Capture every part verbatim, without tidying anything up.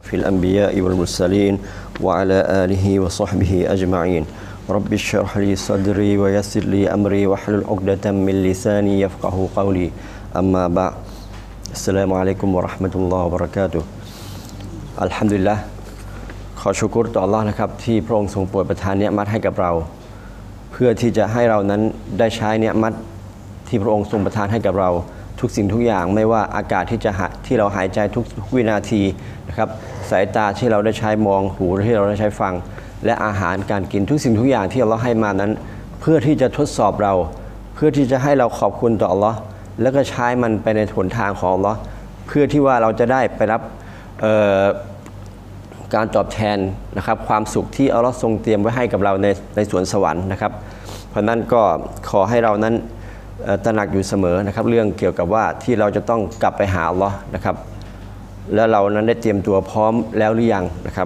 في الأنبياء والمرسلين وعلى آله وصحبه أجمعين رب اشرح لي صدري ويسر لي أمري واحلل عقدة من لساني يفقه قولي أما بعد السلام عليكم ورحمة الله وبركاته الحمد للهขอชูกรต่อ Allah นะครับที่พระองค์ทรงโปรดประทานเนียมัตให้กับเราเพื่อที่จะให้เรานั้นได้ใช้เนียมัตที่พระองค์ทรงประทานให้กับเราทุกสิ่งทุกอย่างไม่ว่าอากาศที่จะที่เราหายใจทุกวินาทีนะครับสายตาที่เราได้ใช้มองหูที่เราได้ใช้ฟังและอาหารการกินทุกสิ่งทุกอย่างที่ Allah ให้มานั้นเพื่อที่จะทดสอบเราเพื่อที่จะให้เราขอบคุณต่อ Allah แล้วก็ใช้มันไปในหนทางของ Allah เพื่อที่ว่าเราจะได้ไปรับการตอบแทนนะครับความสุขที่อัลลอฮ์ทรงเตรียมไว้ให้กับเราในในสวนสวรรค์นะครับเพราะนั้นก็ขอให้เรานั้นตระหนักอยู่เสมอนะครับเรื่องเกี่ยวกับว่าที่เราจะต้องกลับไปหาอัลลอฮ์นะครับแล้วเรานั้นได้เตรียมตัวพร้อมแล้วหรือยังนะครับ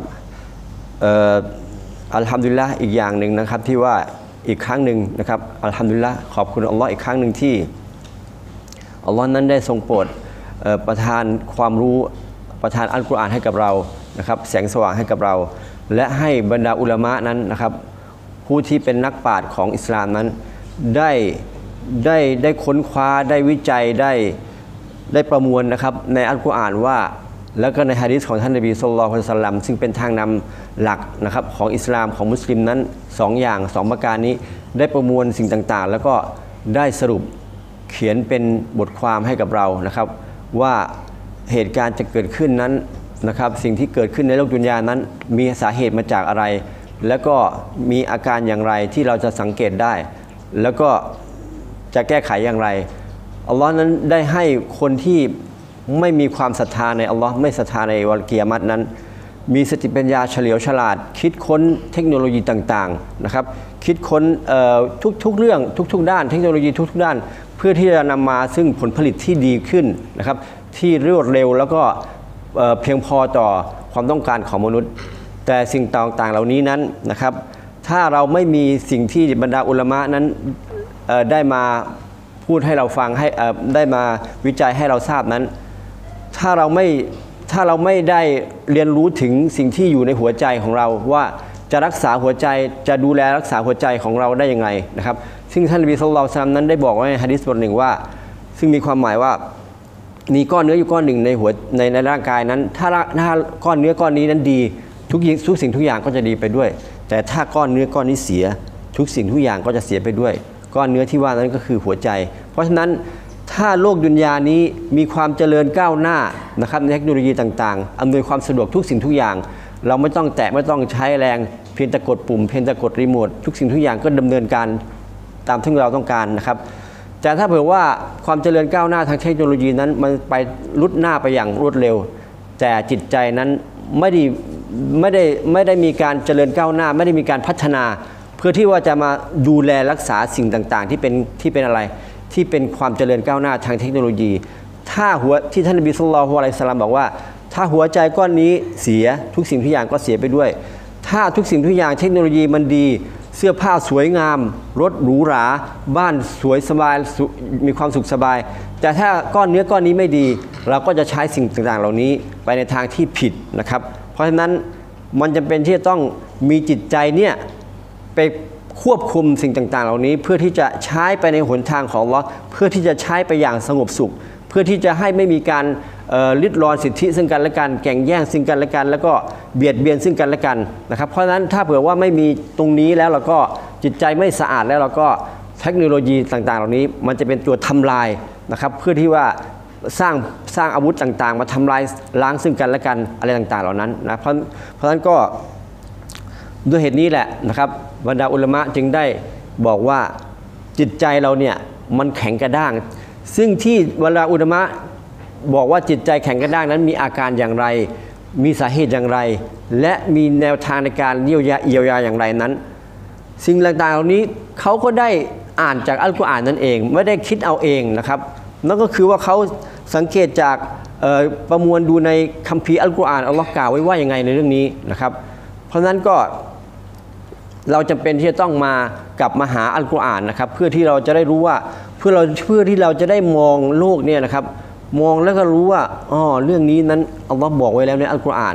อัลฮัมดุลิลละห์อีกอย่างหนึ่งนะครับที่ว่าอีกครั้งหนึ่งนะครับอัลฮัมดุลิลละห์ขอบคุณอัลลอฮ์อีกครั้งหนึ่งที่อัลลอฮ์นั้นได้ทรงโปรดประทานความรู้ประทานอัลกุรอานให้กับเรานะครับแสงสว่างให้กับเราและให้บรรดาอุลามะนั้นนะครับผู้ที่เป็นนักปราชญ์ของอิสลามนั้นได้ได้ได้ค้นคว้าได้วิจัยได้ได้ประมวลนะครับในอัลกุรอานว่าแล้วก็ในหะดีษของท่านนบีศ็อลลัลลอฮุอะลัยฮิวะซัลลัมซึ่งเป็นทางนำหลักนะครับของอิสลามของมุสลิมนั้นสองอย่างสองประการนี้ได้ประมวลสิ่งต่างๆแล้วก็ได้สรุปเขียนเป็นบทความให้กับเรานะครับว่าเหตุการณ์จะเกิดขึ้นนั้นนะครับสิ่งที่เกิดขึ้นในโลกดุนยานั้นมีสาเหตุมาจากอะไรแล้วก็มีอาการอย่างไรที่เราจะสังเกตได้แล้วก็จะแก้ไขอย่างไรอัลลอฮ์นั้นได้ให้คนที่ไม่มีความศรัทธาในอัลลอฮ์ไม่ศรัทธาในวันกิยามะฮ์นั้นมีสติปัญญาเฉลียวฉลาดคิดค้นเทคโนโลยีต่างๆนะครับคิดค้นทุกๆเรื่องทุกๆด้านเทคโนโลยีทุกๆด้านเพื่อที่จะนำมาซึ่งผลผลิตที่ดีขึ้นนะครับที่รวดเร็วแล้วก็เพียงพอต่อความต้องการของมนุษย์แต่สิ่งต่างๆเหล่านี้นั้นนะครับถ้าเราไม่มีสิ่งที่บรรดาอุลามะนั้นได้มาพูดให้เราฟังให้ได้มาวิจัยให้เราทราบนั้นถ้าเราไม่ถ้าเราไม่ได้เรียนรู้ถึงสิ่งที่อยู่ในหัวใจของเราว่าจะรักษาหัวใจจะดูแลรักษาหัวใจของเราได้ยังไงนะครับซึ่งท่านนบีศ็อลลัลลอฮุอะลัยฮิวะซัลลัมนั้นได้บอกไว้ในหะดีษบทหนึ่งว่าซึ่งมีความหมายว่ามีก้อนเนื้ออยู่ก้อนหนึ่งในหัวในในร่างกายนั้นถ้าถ้าก้อนเนื้อก้อนนี้นั้นดีทุกทุกสิ่งทุกอย่างก็จะดีไปด้วยแต่ถ้าก้อนเนื้อก้อนนี้เสียทุกสิ่งทุกอย่างก็จะเสียไปด้วยก้อนเนื้อที่ว่านั้นก็คือหัวใจเพราะฉะนั้นถ้าโลกดุนยานี้มีความเจริญก้าวหน้านะครับในเทคโนโลยีต่างๆอำนวยความสะดวกทุกสิ่งทุกอย่างเราไม่ต้องแตะไม่ต้องใช้แรงเพียงแต่กดปุ่มเพียงแต่กดรีโมททุกสิ่งทุกอย่างก็ดำเนินการตามที่เราต้องการนะครับแต่ถ้าเผื่อว่าความเจริญก้าวหน้าทางเทคโนโลยีนั้นมันไปลุดหน้าไปอย่างรวดเร็วแต่จิตใจนั้นไม่ได้ไม่ได้ไม่ได้มีการเจริญก้าวหน้าไม่ได้มีการพัฒนาเพื่อที่ว่าจะมาดูแลรักษาสิ่งต่างๆที่เป็นที่เป็นอะไรที่เป็นความเจริญก้าวหน้าทางเทคโนโลยีถ้าหัวที่ท่านนบีศ็อลลัลลอฮุอะลัยฮิวะซัลลัมบอกว่าถ้าหัวใจก้อนนี้เสียทุกสิ่งทุกอย่างก็เสียไปด้วยถ้าทุกสิ่งทุกอย่างเทคโนโลยีมันดีเสื้อผ้าสวยงามรถหรูหราบ้านสวยสบายมีความสุขสบายแต่ถ้าก้อนเนื้อก้อนนี้ไม่ดีเราก็จะใช้สิ่งต่างๆเหล่านี้ไปในทางที่ผิดนะครับเพราะฉะนั้นมันจำเป็นที่จะต้องมีจิตใจเนี่ยไปควบคุมสิ่งต่างๆเหล่านี้เพื่อที่จะใช้ไปในหนทางของอัลเลาะห์เพื่อที่จะใช้ไปอย่างสงบสุขเพื่อที่จะให้ไม่มีการลิดรอนสิทธิซึ่งกันและกันแข่งแย่งซึ่งกันและกันแล้วก็เบียดเบียนซึ่งกันและกันนะครับเพราะฉะนั้นถ้าเผื่อว่าไม่มีตรงนี้แล้วเราก็จิตใจไม่สะอาดแล้วเราก็เทคโนโลยีต่างๆเหล่านี้มันจะเป็นตัวทำลายนะครับเพื่อที่ว่าสร้างสร้างอาวุธต่างๆมาทำลายล้างซึ่งกันและกันอะไรต่างๆเหล่านั้นนะเพราะเพราะฉะนั้นก็ด้วยเหตุนี้แหละนะครับบรรดาอุลามะจึงได้บอกว่าจิตใจเราเนี่ยมันแข็งกระด้างซึ่งที่บรรดาอุลามะบอกว่าจิตใจแข็งกระด้างนั้นมีอาการอย่างไรมีสาเหตุอย่างไรและมีแนวทางในการเยียวยาเยียวยาอย่างไรนั้นสิ่งต่างๆเหล่านี้เขาก็ได้อ่านจากอัลกุรอานนั่นเองไม่ได้คิดเอาเองนะครับนั่นก็คือว่าเขาสังเกตจากประมวลดูในคัมภีร์อัลกุรอานอัลลอฮ์กล่าวไว้ว่ายังไงในเรื่องนี้นะครับเพราะฉะนั้นก็เราจำเป็นที่จะต้องมากลับมาหาอัลกุรอานนะครับเพื่อที่เราจะได้รู้ว่าเพื่อเราเพื่อที่เราจะได้มองโลกเนี่ยนะครับมองแล้วก็รู้ว่าอ๋อเรื่องนี้นั้นอัลลอฮ์บอกไว้แล้วในอัลกุรอานเพราะ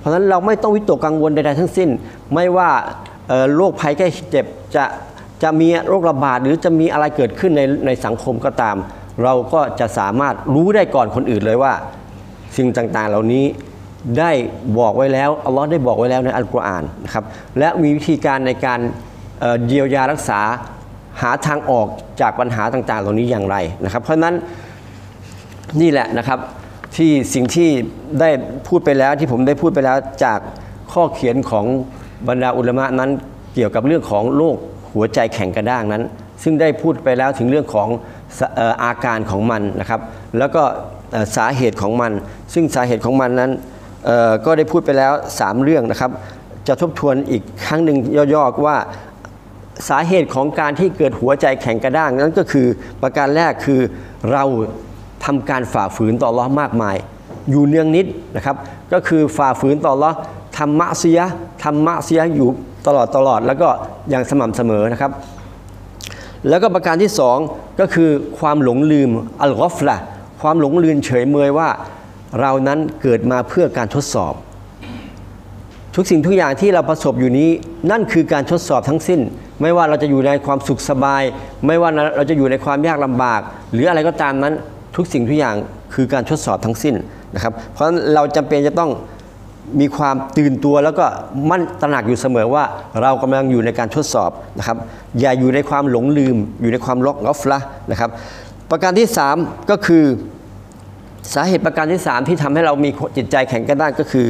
ราะฉะนั้นเราไม่ต้องวิตกกังวลใดๆทั้งสิ้นไม่ว่าโรคภัยแค่เจ็บจะจะมีโรคระบาดหรือจะมีอะไรเกิดขึ้นในในสังคมก็ตามเราก็จะสามารถรู้ได้ก่อนคนอื่นเลยว่าสิ่งต่างๆเหล่านี้ได้บอกไว้แล้วอัลลอฮ์ได้บอกไว้แล้วในอัลกุรอานนะครับและมีวิธีการในการเยียวยารักษาหาทางออกจากปัญหาต่างๆเหล่านี้อย่างไรนะครับเพราะฉะนั้นนี่แหละนะครับที่สิ่งที่ได้พูดไปแล้วที่ผมได้พูดไปแล้วจากข้อเขียนของบรรดาอุลามะนั้นเกี่ยวกับเรื่องของโรคหัวใจแข็งกระด้างนั้นซึ่งได้พูดไปแล้วถึงเรื่องของอาการของมันนะครับแล้วก็สาเหตุของมันซึ่งสาเหตุของมันนั้นก็ได้พูดไปแล้วสามเรื่องนะครับจะทบทวนอีกครั้งหนึ่งย่อๆว่าสาเหตุของการที่เกิดหัวใจแข็งกระด้างนั้นก็คือประการแรกคือเราทำการฝ่าฝืนต่ออัลเลาะห์มากมายอยู่เนืองนิดนะครับก็คือฝ่าฝืนต่ออัลเลาะห์ทำมะซียะห์ทำมะซียะห์อยู่ตลอดตลอดแล้วก็อย่างสม่ำเสมอนะครับแล้วก็ประการที่สองก็คือความหลงลืมอัลกอฟละความหลงลืมเฉยเมยว่าเรานั้นเกิดมาเพื่อการทดสอบทุกสิ่งทุกอย่างที่เราประสบอยู่นี้นั่นคือการทดสอบทั้งสิ้นไม่ว่าเราจะอยู่ในความสุขสบายไม่ว่าเราจะอยู่ในความยากลำบากหรืออะไรก็ตามนั้นทุกสิ่งทุกอย่างคือการทดสอบทั้งสิ้นนะครับเพราะฉะนั้นเราจำเป็นจะต้องมีความตื่นตัวแล้วก็มั่นตระหนักอยู่เสมอว่าเรากำลังอยู่ในการทดสอบนะครับอย่าอยู่ในความหลงลืมอยู่ในความล็อกกอฟละนะครับประการที่สามก็คือสาเหตุประการที่สามที่ทำให้เรามีจิตใจแข็งกระด้างก็คือ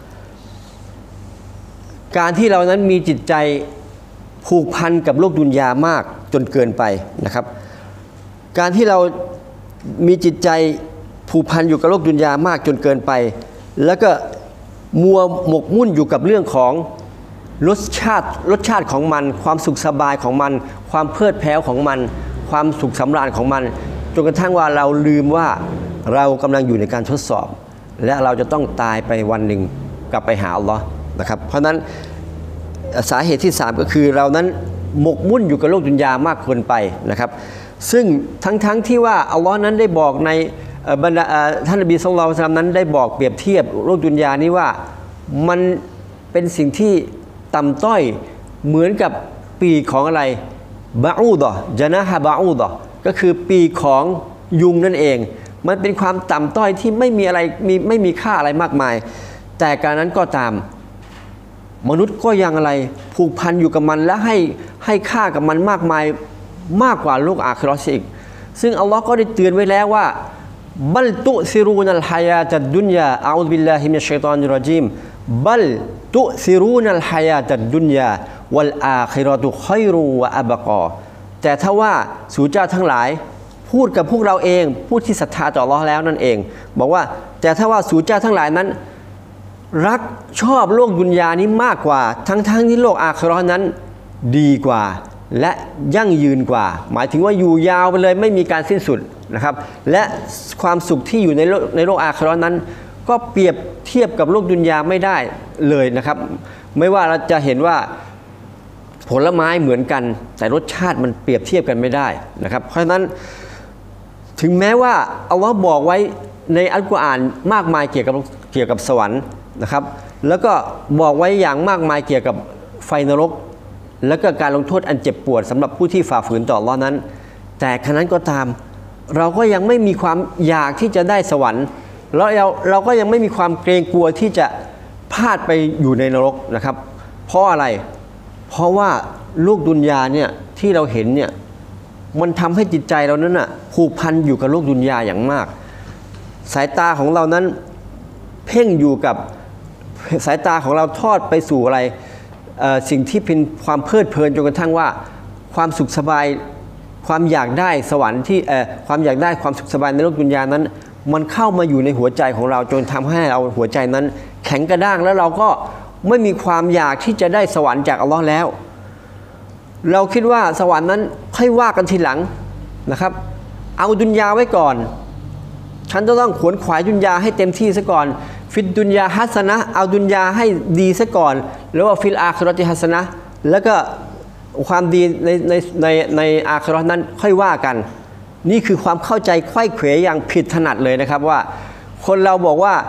การที่เรานั้นมีจิตใจผูกพันกับโลกดุนยามากจนเกินไปนะครับการที่เรามีจิตใจผูกพันอยู่กับโลกดุนยามากจนเกินไปแล้วก็มัวหมกมุ่นอยู่กับเรื่องของรสชาติรสชาติของมันความสุขสบายของมันความเพลิดเพลินของมันความสุขสำราญของมันจนกระทั่งว่าเราลืมว่าเรากำลังอยู่ในการทดสอบและเราจะต้องตายไปวันหนึ่งกลับไปหาอัลลอฮ์นะครับเพราะนั้นสาเหตุที่สามก็คือเรานั้นหมกมุ่นอยู่กับโลกดุนยามากเกินไปนะครับซึ่งทั้งๆ ท, ที่ว่าอัลลอฮ์นั้นได้บอกในบรรดาท่านนบีศ็อลลัลลอฮุอะลัยฮิวะซัลลัมนั้นได้บอกเปรียบเทียบโลกดุนยานี้ว่ามันเป็นสิ่งที่ต่ำต้อยเหมือนกับปีกของอะไรบาอูดะจานะฮะบาอูดะก็คือปีกของยุงนั่นเองมันเป็นความต่ำต้อยที่ไม่มีอะไรมีไม่มีค่าอะไรมากมายแต่การนั้นก็ตามมนุษย์ก็ยังอะไรผูกพันอยู่กับมันและให้ให้ค่ากับมันมากมายมากกว่าโลกอาคิเราะห์อีกซึ่งอัลลอฮ์ก็ได้เตือนไว้แล้วว่าบัลตุซิรูนัลฮายาตัดดุนยาอะอูซุบิลลาฮิมินัชชัยฏอนิรเราะญีมบัลตุซิรูนัลฮายาตัดดุนยาวัลอาคิเราะตุค็อยรุวะอับกอแต่ถ้าว่าสู่เจ้าทั้งหลายพูดกับพวกเราเองพูดที่ศรัทธาต่ออัลเลาะห์แล้วนั่นเองบอกว่าแต่ถ้าว่าสู่เจ้าทั้งหลายนั้นรักชอบโลกดุนยานี้มากกว่าทั้งๆ ท, ที่โลกอาคิเราะห์นั้นดีกว่าและยั่งยืนกว่าหมายถึงว่าอยู่ยาวไปเลยไม่มีการสิ้นสุดนะครับและความสุขที่อยู่ในโลกในโลกอาคิเราะห์นั้นก็เปรียบเทียบกับโลกดุนยาไม่ได้เลยนะครับไม่ว่าเราจะเห็นว่าผลไม้เหมือนกันแต่รสชาติมันเปรียบเทียบกันไม่ได้นะครับเพราะฉะนั้นถึงแม้ว่าอัลเลาะห์บอกไว้ในอัลกุรอานมากมายเกี่ยวกับเกี่ยวกับสวรรค์นะครับแล้วก็บอกไว้อย่างมากมายเกี่ยวกับไฟนรกแล้วก็การลงโทษอันเจ็บปวดสำหรับผู้ที่ฝ่าฝืนต่ออัลเลาะห์นั้นแต่ขณะนั้นก็ตามเราก็ยังไม่มีความอยากที่จะได้สวรรค์แล้วเราเราก็ยังไม่มีความเกรงกลัวที่จะพลาดไปอยู่ในนรกนะครับเพราะอะไรเพราะว่าโลกดุนยาเนี่ยที่เราเห็นเนี่ยมันทำให้จิตใจเรานั้นน่ะผูกพันอยู่กับโลกดุนยาอย่างมากสายตาของเรานั้นเพ่งอยู่กับสายตาของเราทอดไปสู่อะไรสิ่งที่เป็นความเพลิดเพลินจนกระทั่งว่าความสุขสบายความอยากได้สวรรค์ที่ความอยากได้ความสุขสบายในโลกดุนยานั้นมันเข้ามาอยู่ในหัวใจของเราจนทำให้เราหัวใจนั้นแข็งกระด้างแล้วเราก็ไม่มีความอยากที่จะได้สวรรค์จากอัลเลาะห์แล้วเราคิดว่าสวรรค์นั้นค่อยว่ากันทีหลังนะครับเอาดุนยาไว้ก่อนฉันจะต้องขวนขวายดุนยาให้เต็มที่ซะก่อนฟิดดุนยาฮัสนะเอาดุนยาให้ดีซะก่อนแล้วว่าฟิลอาคิเราะติฮัสนะแล้วก็ความดีในในในในอาคิเราะห์นั้นค่อยว่ากันนี่คือความเข้าใจไขว้เขวอย่างผิดถนัดเลยนะครับว่าคนเราบอกว่า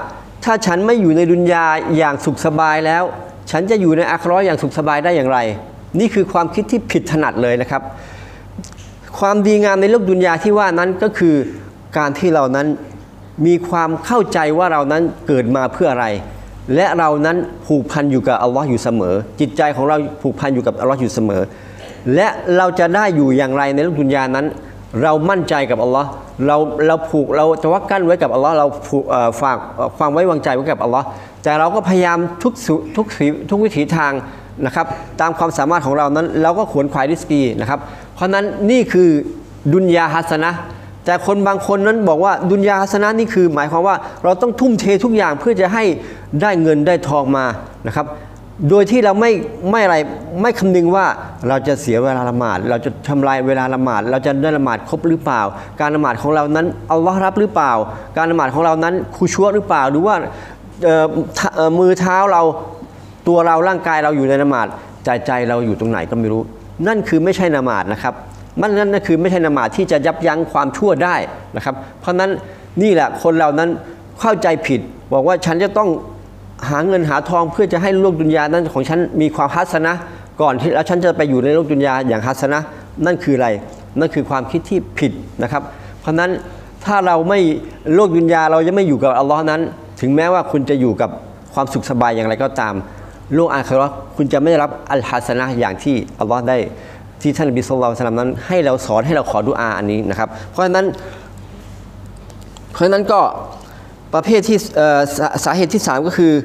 ถ้าฉันไม่อยู่ในดุนยาอย่างสุขสบายแล้วฉันจะอยู่ในอาคิเราะห์อย่างสุขสบายได้อย่างไรนี่คือความคิดที่ผิดถนัดเลยนะครับความดีงามในโลกดุนยาที่ว่านั้นก็คือการที่เรานั้นมีความเข้าใจว่าเรานั้นเกิดมาเพื่ออะไรและเรานั้นผูกพันอยู่กับอัลลอฮ์อยู่เสมอจิตใจของเราผูกพันอยู่กับอัลลอฮ์อยู่เสมอและเราจะได้อยู่อย่างไรในโลกดุนยานั้นเรามั่นใจกับอัลลอฮ์เราเราผูกเราตะวักกั้นไว้กับอัลลอฮ์เราฝากความไว้วางใจไว้กับอัลลอฮ์แต่เราก็พยายามทุกทุกทุกวิถีทางนะครับตามความสามารถของเรานั้นเราก็ขวนขวายริสกีนะครับเพราะนั้นนี่คือดุนยาฮัสนะแต่คนบางคนนั้นบอกว่าดุนยาฮัสนะนี่คือหมายความว่าเราต้องทุ่มเททุกอย่างเพื่อจะให้ได้เงินได้ทองมานะครับโดยที่เราไม่ไม่อะไรไม่คำนึงว่าเราจะเสียเวลาละหมาดเราจะทำลายเวลาละหมาดเราจะได้ละหมาดครบหรือเปล่าการละหมาดของเรานั้นอัลลอฮ์รับหรือเปล่าการละหมาดของเรานั้นคุชัวหรือเปล่าหรือว่ามือเท้าเราตัวเราร่างกายเราอยู่ในละหมาดใจใจเราอยู่ตรงไหนก็ไม่รู้นั่นคือไม่ใช่ละหมาดนะครับมันนั่นนั่นคือไม่ใช่ละหมาดที่จะยับยั้งความชั่วได้นะครับเพราะนั้นนี่แหละคนเรานั้นเข้าใจผิดบอกว่าฉันจะต้องหาเงินหาทองเพื่อจะให้โลกดุนยานั้นของฉันมีความฮัสนะก่อนที่แล้วฉันจะไปอยู่ในโลกดุนยาอย่างฮัสนะนั่นคืออะไรนั่นคือความคิดที่ผิดนะครับเพราะนั้นถ้าเราไม่โลกดุนยาเราจะไม่อยู่กับอัลลอฮ์นั้นถึงแม้ว่าคุณจะอยู่กับความสุขสบายอย่างไรก็ตามโลกอาคิเราะห์คุณจะไม่ได้รับอัลฮัสนะอย่างที่อัลลอฮ์ได้ที่ท่านนบีศ็อลลัลลอฮุอะลัยฮิวะซัลลัมนั้นให้เราสอนให้เราขอดุอาอันนี้นะครับเพราะฉะนั้นเพราะฉะนั้นก็ประเภทที่สาเหตุที่สามก็คือ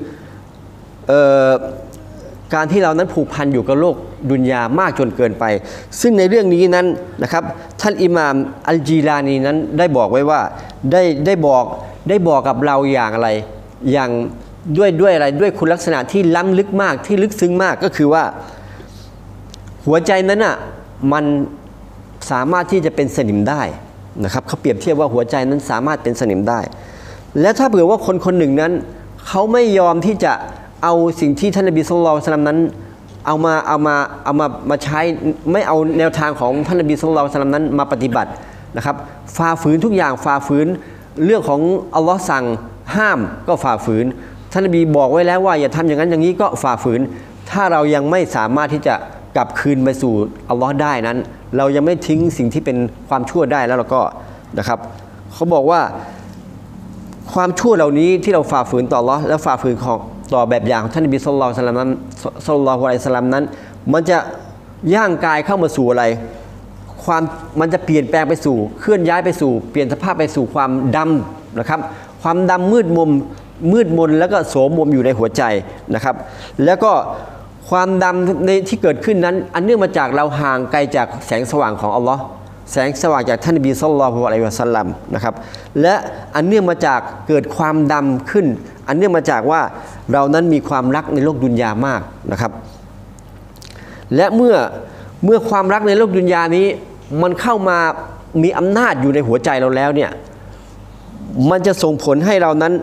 การที่เรานั้นผูกพันอยู่กับโลกดุนยามากจนเกินไปซึ่งในเรื่องนี้นั้นนะครับท่านอิหม่ามอัลจีลานีนั้นได้บอกไว้ว่าได้ได้บอกได้บอกกับเราอย่างอะไรอย่างด้วยด้วยอะไรด้วยคุณลักษณะที่ล้ำลึกมากที่ลึกซึ้งมากก็คือว่าหัวใจนั้นอ่ะมันสามารถที่จะเป็นสนิมได้นะครับเขาเปรียบเทียบว่าหัวใจนั้นสามารถเป็นสนิมได้และถ้าเผื่อว่าคนคนหนึ่งนั้นเขาไม่ยอมที่จะเอาสิ่งที่ท่านนบีศ็อลลัลลอฮุอะลัยฮิวะซัลลัมนั้นเอามาเอามาเอามามาใช้ไม่เอาแนวทางของท่านนบีศ็อลลัลลอฮุอะลัยฮิวะซัลลัมนั้นมาปฏิบัตินะครับฝ่าฝืนทุกอย่างฝ่าฝืนเรื่องของอัลลอฮ์สั่งห้ามก็ฝ่าฝืนท่านนบีบอกไว้แล้วว่าอย่าทำอย่างนั้นอย่างนี้ก็ฝ่าฝืนถ้าเรายังไม่สามารถที่จะกลับคืนไปสู่อัลลอฮ์ได้นั้นเรายังไม่ทิ้งสิ่งที่เป็นความชั่วได้แล้วเราก็นะครับเขาบอกว่าความชั่วเหล่านี้ที่เราฝ่าฝืนต่ออัลลอฮ์และฝ่าฝืนของต่อแบบอย่างของท่านนบีศ็อลลัลลอฮุอะลัยฮิวะซัลลัมนั้นศ็อลลัลลอฮุอะลัยฮิวะซัลลัมนั้นมันจะย่างกายเข้ามาสู่อะไรความมันจะเปลี่ยนแปลงไปสู่เคลื่อนย้ายไปสู่เปลี่ยนสภาพไปสู่ความดำนะครับความดำมืดมนมืดมนแล้วก็โสมมอยู่ในหัวใจนะครับแล้วก็ความดำในที่เกิดขึ้นนั้นอันเนื่องมาจากเราห่างไกลจากแสงสว่างของอัลลอฮ์แสงสว่างจากท่านนบีศ็อลลัลลอฮุอะลัยฮิวะซัลลัมนะครับและอันเนื่องมาจากเกิดความดำขึ้นอันเนื่องมาจากว่าเรานั้นมีความรักในโลกดุนยามากนะครับและเมื่อเมื่อความรักในโลกดุนยานี้มันเข้ามามีอำนาจอยู่ในหัวใจเราแล้วเนี่ยมันจะส่งผลให้เรานั้น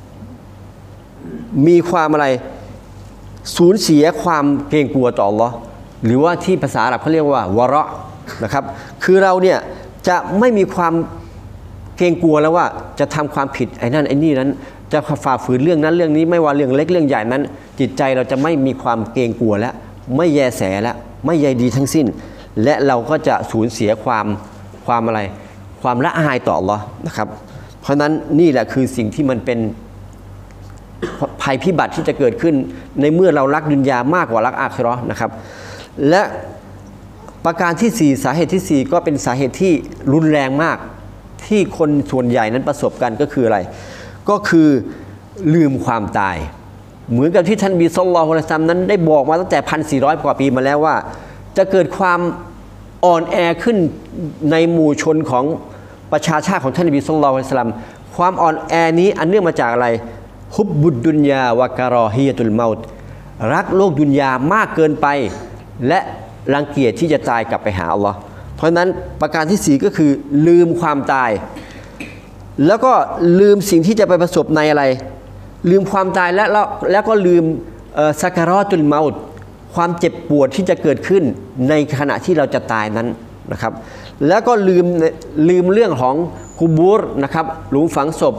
มีความอะไรสูญเสียความเกรงกลัวต่ออัลเลาะห์หรือว่าที่ภาษาอาหรับเขาเรียกว่าวะเราะห์นะครับคือเราเนี่ยจะไม่มีความเกรงกลัวแล้วว่าจะทำความผิดไอ้นั่นไอ้นี่นั้นจะฝ่าฝืนเรื่องนั้นเรื่องนี้ไม่ว่าเรื่องเล็กเรื่องใหญ่นั้นจิตใจเราจะไม่มีความเกรงกลัวแล้วไม่แยแสแล้วไม่ใยดีทั้งสิ้นและเราก็จะสูญเสียความความอะไรความละอายต่ออัลเลาะห์นะครับเพราะนั้นนี่แหละคือสิ่งที่มันเป็นภัยพิบัติที่จะเกิดขึ้นในเมื่อเรารักดุนยามากกว่ารักอาคิเราะห์นะครับและประการที่สี่สาเหตุที่สี่ก็เป็นสาเหตุที่รุนแรงมากที่คนส่วนใหญ่นั้นประสบกันก็คืออะไรก็คือลืมความตายเหมือนกับที่ท่านบีศ็อลลัลลอฮุอะลัยฮิวะซัลลัมนั้นได้บอกมาตั้งแต่ หนึ่งพันสี่ร้อย กว่าปีมาแล้วว่าจะเกิดความอ่อนแอขึ้นในหมู่ชนของประชาชาติของท่านนบีศ็อลลัลลอฮุอะลัยฮิวะซัลลัมความอ่อนแอนี้อันเนื่องมาจากอะไรฮุบบุดดุนยาวะกะรอฮียะตุลเมาต์รักโลกดุนยามากเกินไปและรังเกียจที่จะตายกลับไปหาอัลลอฮ์เพราะฉะนั้นประการที่สี่ก็คือลืมความตายแล้วก็ลืมสิ่งที่จะไปประสบในอะไรลืมความตายและแล้วแล้วก็ลืมซักรอตุลเมาต์ความเจ็บปวดที่จะเกิดขึ้นในขณะที่เราจะตายนั้นนะครับแล้วก็ลืมลืมเรื่องของกุบูรนะครับหลุมฝังศพ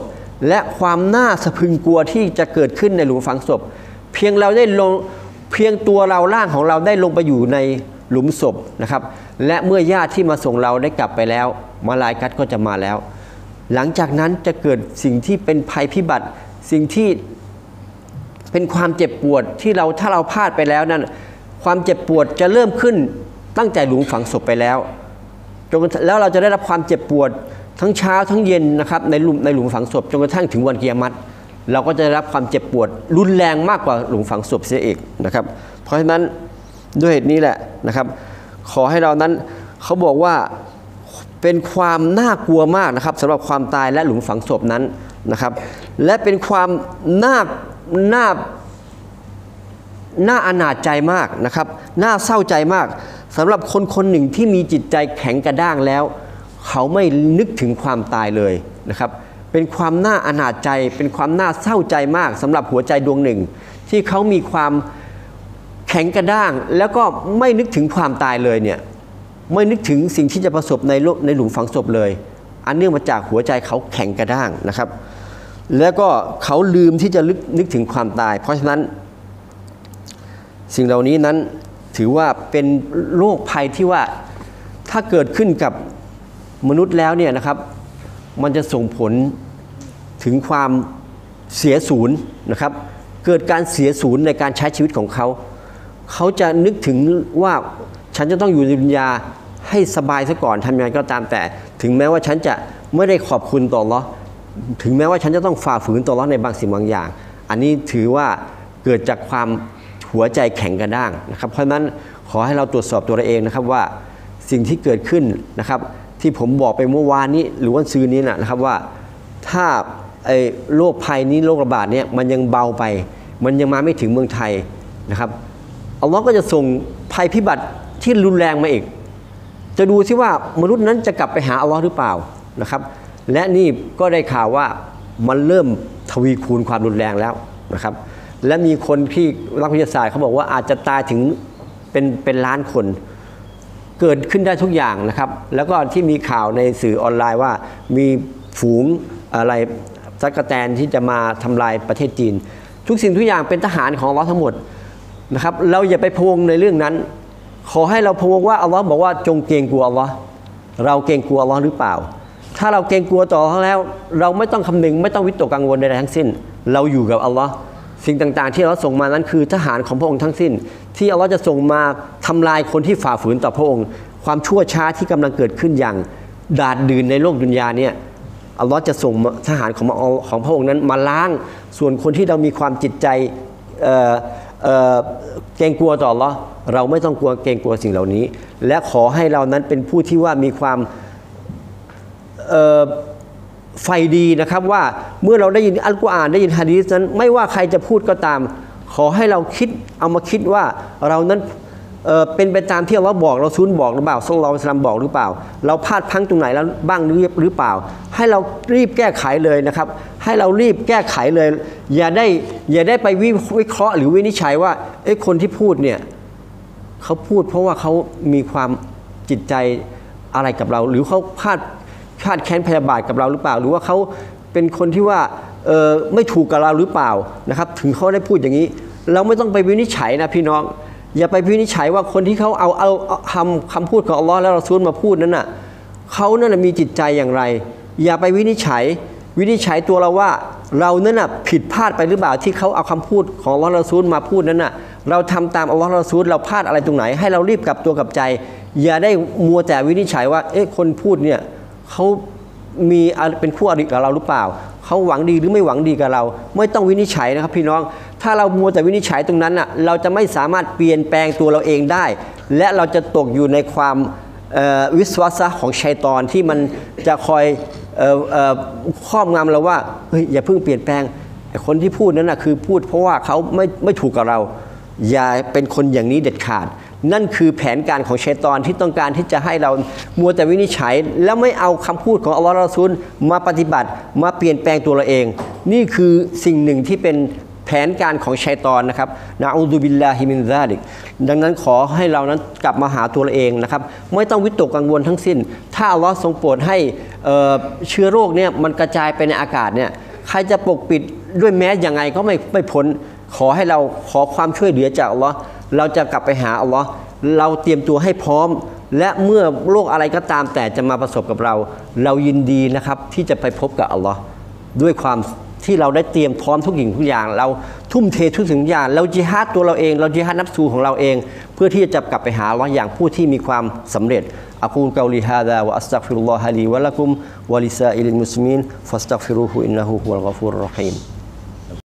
และความน่าสะพรึงกลัวที่จะเกิดขึ้นในหลุมฝังศพเพียงเราได้ลงเพียงตัวเราร่างของเราได้ลงไปอยู่ในหลุมศพนะครับและเมื่อญาติที่มาส่งเราได้กลับไปแล้วมาลาอิกะฮ์ก็จะมาแล้วหลังจากนั้นจะเกิดสิ่งที่เป็นภัยพิบัติสิ่งที่เป็นความเจ็บปวดที่เราถ้าเราพลาดไปแล้วนั้นความเจ็บปวดจะเริ่มขึ้นตั้งแต่หลุมฝังศพไปแล้วจนแล้วเราจะได้รับความเจ็บปวดทั้งเช้าทั้งเย็นนะครับในหลุมในหลุมฝังศพจนกระทั่งถึงวันกิยามะฮ์เราก็จะได้รับความเจ็บปวดรุนแรงมากกว่าหลุมฝังศพเสียอีกนะครับเพราะฉะนั้นด้วยเหตุนี้แหละนะครับขอให้เรานั้นเขาบอกว่าเป็นความน่ากลัวมากนะครับสำหรับความตายและหลุมฝังศพนั้นนะครับและเป็นความน่าน่าน่าอนาจใจมากนะครับน่าเศร้าใจมากสำหรับคนคนหนึ่งที่มีจิตใจแข็งกระด้างแล้วเขาไม่นึกถึงความตายเลยนะครับเป็นความน่าอนาจใจเป็นความน่าเศร้าใจมากสำหรับหัวใจดวงหนึ่งที่เขามีความแข็งกระด้างแล้วก็ไม่นึกถึงความตายเลยเนี่ยไม่นึกถึงสิ่งที่จะประสบในโลกในหลุมฝังศพเลยอันเนื่องมาจากหัวใจเขาแข็งกระด้างนะครับแล้วก็เขาลืมที่จะนึกถึงความตายเพราะฉะนั้นสิ่งเหล่านี้นั้นถือว่าเป็นโรคภัยที่ว่าถ้าเกิดขึ้นกับมนุษย์แล้วเนี่ยนะครับมันจะส่งผลถึงความเสียศูนย์นะครับเกิดการเสียศูนย์ในการใช้ชีวิตของเขาเขาจะนึกถึงว่าฉันจะต้องอยู่ในดุนยาให้สบายซะก่อนทำยังไงก็ตามแต่ถึงแม้ว่าฉันจะไม่ได้ขอบคุณต่ออัลเลาะห์ถึงแม้ว่าฉันจะต้องฝ่าฝืนต่ออัลเลาะห์ในบางสิ่งบางอย่างอันนี้ถือว่าเกิดจากความหัวใจแข็งกระด้างนะครับเพราะฉะนั้นขอให้เราตรวจสอบตัวเราเองนะครับว่าสิ่งที่เกิดขึ้นนะครับที่ผมบอกไปเมื่อวานนี้หรือว่าซื้อนี้นะครับว่าถ้าไอ้โรคภัยนี้โรคระบาดเนี่ยมันยังเบาไปมันยังมาไม่ถึงเมืองไทยนะครับอัลเลาะห์ก็จะส่งภัยพิบัติที่รุนแรงมาอีกจะดูซิว่ามนุษย์นั้นจะกลับไปหาอัลเลาะห์หรือเปล่านะครับและนี่ก็ได้ข่าวว่ามันเริ่มทวีคูณความรุนแรงแล้วนะครับและมีคนที่นักวิทยาศาสตร์เขาบอกว่าอาจจะตายถึงเป็นเป็นล้านคนเกิดขึ้นได้ทุกอย่างนะครับแล้วก็ที่มีข่าวในสื่อออนไลน์ว่ามีฝูงอะไรตั๊กแตนที่จะมาทำลายประเทศจีนทุกสิ่งทุกอย่างเป็นทหารของอัลเลาะห์ทั้งหมดนะครับเราอย่าไปพะวงในเรื่องนั้นขอให้เราพะวงว่าอัลเลาะห์บอกว่าจงเกรงกลัวอัลเลาะห์เราเกรงกลัวอัลเลาะห์หรือเปล่าถ้าเราเกรงกลัวต่ออัลเลาะห์แล้วเราไม่ต้องคำนึงไม่ต้องวิตกกังวลใดๆทั้งสิ้นเราอยู่กับอัลเลาะห์สิ่งต่างๆที่อัลเลาะห์ส่งมานั้นคือทหารของพระองค์ทั้งสิ้นที่อัลเลาะห์จะส่งมาทำลายคนที่ฝ่าฝืนต่อพระองค์ความชั่วช้าที่กำลังเกิดขึ้นอย่างดาดดื่นในโลกดุนยาเนี่ยอัลเลาะห์จะส่งทหารของของพระองค์นั้นมาล้างส่วนคนที่เรามีความจิตใจเอ่อเอ่อเกรงกลัวต่ออัลเลาะห์เราไม่ต้องกลัวเกรงกลัวสิ่งเหล่านี้และขอให้เรานั้นเป็นผู้ที่ว่ามีความเอ่อไฟดีนะครับว่าเมื่อเราได้ยินอัลกุรอานได้ยินหะดีษนั้นไม่ว่าใครจะพูดก็ตามขอให้เราคิดเอามาคิดว่าเรานั้น เ, เป็นไปตามที่อัลเลาะห์บอกเราซุนบอกหรือเปล่าศ็อลลัลลอฮุอะลัยฮิวะซัลลัมบอกหรือเปล่าเราพลาดพลั้งตรงไหนแล้วบ้างหรือหรือเปล่าให้เรารีบแก้ไขเลยนะครับให้เรารีบแก้ไขเลยอย่าได้อย่าได้ไปวิเคราะห์หรือวินิจฉัยว่าไอ้คนที่พูดเนี่ยเขาพูดเพราะว่าเขามีความจิตใจอะไรกับเราหรือเขาพลาดพลาดแค้นพยาบาทกับเราหรือเปล่าหรือว่าเขาเป็นคนที่ว่าเออไม่ถูกกับเราหรือเปล่านะครับถึงเขาได้พูดอย่างนี้เราไม่ต้องไปวินิจฉัยนะพี่น้องอย่าไปวินิจฉัยว่าคนที่เขาเอาเอาคำคำพูดของอัลเลาะห์และรอซูลมาพูดนั้นน่ะเขานั่นน่ะมีจิตใจอย่างไรอย่าไปวินิจฉัยวินิจฉัยตัวเราว่าเรานั้นน่ะผิดพลาดไปหรือเปล่าที่เขาเอาคำพูดของอัลเลาะห์และรอซูลมาพูดนั้นน่ะเราทำตามอัลเลาะห์และรอซูลเราพลาดอะไรตรงไหนให้เรารีบกลับตัวกลับใจอย่าได้มัวแต่วินิจฉัยว่าเอ๊ะคนพูดเนี่ยเขามีเป็นคู่อริกับเราหรือเปล่าเขาหวังดีหรือไม่หวังดีกับเราไม่ต้องวินิจฉัยนะครับพี่น้องถ้าเรามัวแต่วินิจฉัยตรงนั้นน่ะเราจะไม่สามารถเปลี่ยนแปลงตัวเราเองได้และเราจะตกอยู่ในความวิสวาสะของชัยฏอนที่มันจะคอยครอบงำเราว่าเฮ้ยอย่าเพิ่งเปลี่ยนแปลงคนที่พูดนั้นน่ะคือพูดเพราะว่าเขาไม่ไม่ถูกกับเราอย่าเป็นคนอย่างนี้เด็ดขาดนั่นคือแผนการของชัยฏอนที่ต้องการที่จะให้เรามัวแต่วินิจฉัยแล้วไม่เอาคำพูดของอัลเลาะห์และรอซูลมาปฏิบัติมาเปลี่ยนแปลงตัวเราเองนี่คือสิ่งหนึ่งที่เป็นแผนการของชัยฏอนนะครับนะอูซุบิลลาฮิมินซาลิกดังนั้นขอให้เรานั้นกลับมาหาตัวเราเองนะครับไม่ต้องวิตกกังวลทั้งสิ้นถ้าอัลเลาะห์ทรงโปรดให้เชื้อโรคเนี่ยมันกระจายไปในอากาศเนี่ยใครจะปกปิดด้วยแมสยังไงก็ไม่ไม่พ้นขอให้เราขอความช่วยเหลือจากอัลลอฮ์เราจะกลับไปหาอัลลอฮ์เราเตรียมตัวให้พร้อมและเมื่อโรคอะไรก็ตามแต่จะมาประสบกับเราเรายินดีนะครับที่จะไปพบกับอัลลอฮ์ด้วยความที่เราได้เตรียมพร้อมทุกสิ่งทุกอย่างเราทุ่มเททุกสิ่งทุกอย่างเราจิฮาดตัวเราเองเราจิฮาดนับสูของเราเองเพื่อที่จะกลับไปหาอัลลอฮ์อย่างผู้ที่มีความสำเร็จอะกูลกอลิฮาซาวะอัสตัฆฟิรุลลอฮะลีวะละกุมวะลิซาอิลิลมุสลิมีนฟัสตัฆฟิรูฮูอินนะฮูฮุวัลฆอฟูรุรเราะฮีม